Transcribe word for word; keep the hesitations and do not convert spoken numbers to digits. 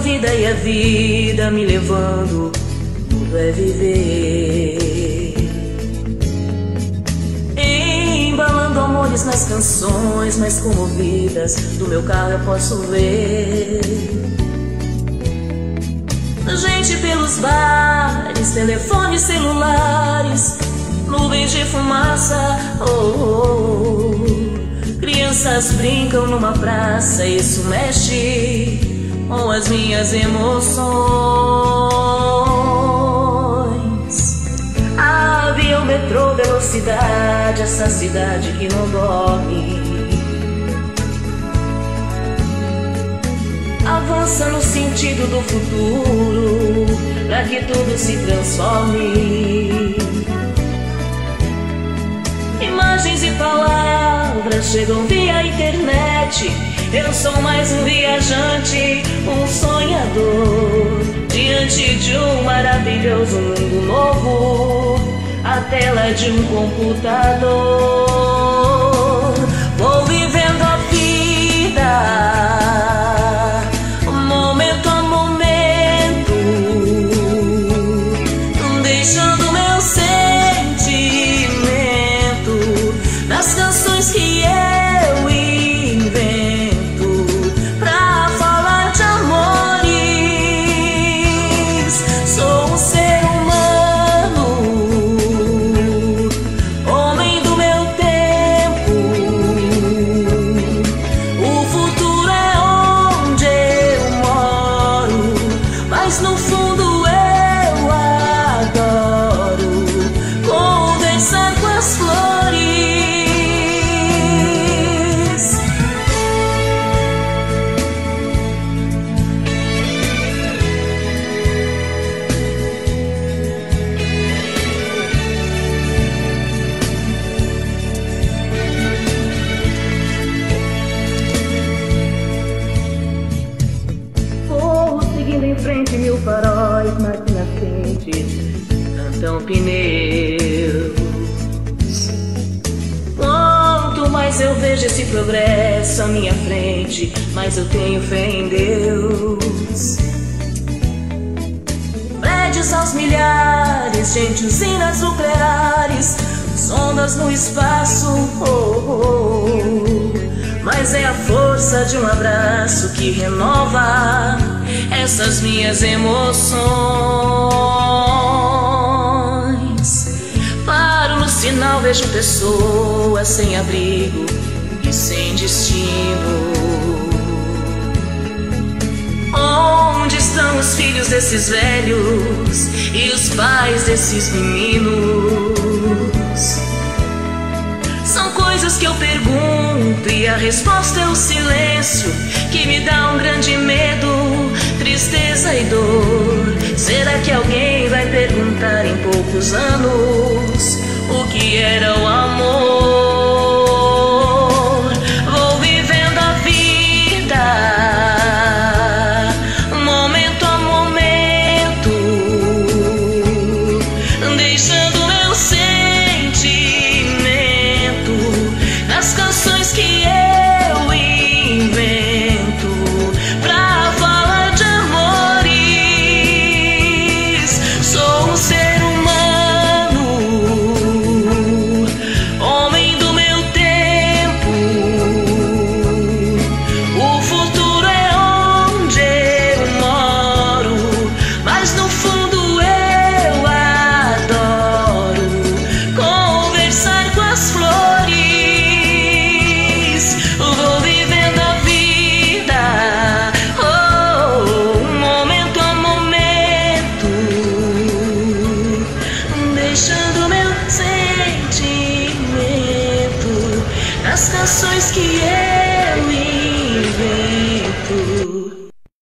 vida e a vida me levando, tudo é viver. Embalando amores nas canções mais comovidas, do meu carro eu posso ver gente pelos bares, telefones celulares, nuvens de fumaça, oh, oh. Crianças brincam numa praça, isso mexe com as minhas emoções. Avião, metrô, velocidade, essa cidade que não dorme avança no sentido do futuro, pra que tudo se transforme. Imagens e palavras chegam via internet. Eu sou mais um viajante, um sonhador, diante de um maravilhoso mundo novo, a tela de um computador. Vou vivendo a vida, momento a momento, deixando meu sentimento nas canções que eu invento pra falar de amores. Sou um ser humano, homem do meu tempo. O futuro é onde eu moro, mas no fundo eu adoro conversar com as flores. Vou seguindo em frente, mil faróis, máquinas quentes, cantam pneus. Quanto mais eu vejo esse progresso à minha frente, mais eu tenho fé em Deus. Prédios aos milhares, gente, usinas nucleares, sondas no espaço, oh, oh, oh. Mas é a força de um abraço que renova essas minhas emoções. Paro no sinal, vejo pessoas sem abrigo e sem destino. Onde estão os filhos desses velhos e os pais desses meninos? São coisas que eu pergunto e a resposta é o silêncio, que me dá um grande medo, tristeza e dor. Será que alguém vai perguntar em poucos anos o que era o amor?